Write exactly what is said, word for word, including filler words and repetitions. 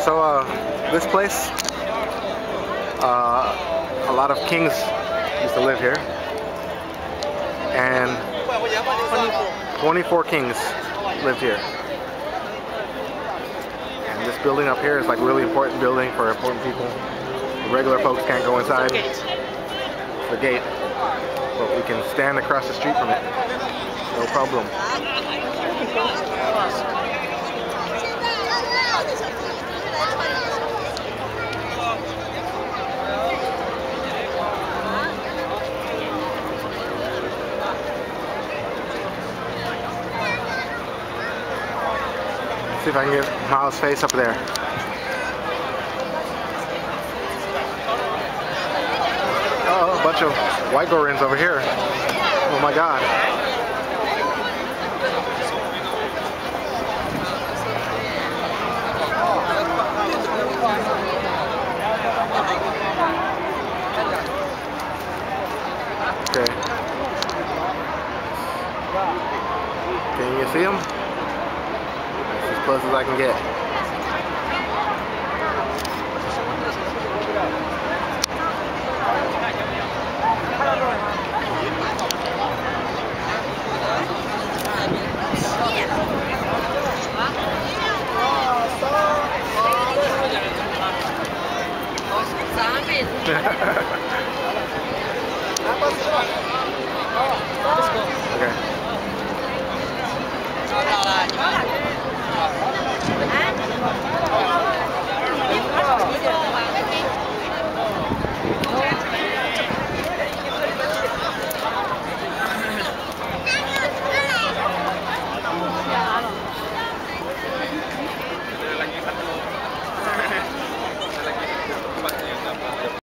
So uh, this place, uh, a lot of kings used to live here, and twenty-four kings lived here. And this building up here is like a really important building for important people. The regular folks can't go inside. It's the gate, but we can stand across the street from it. No problem. See if I can get Miles' face up there. Oh, a bunch of white Gorins over here. Oh my god. Okay. Can you see him? As close as I can get.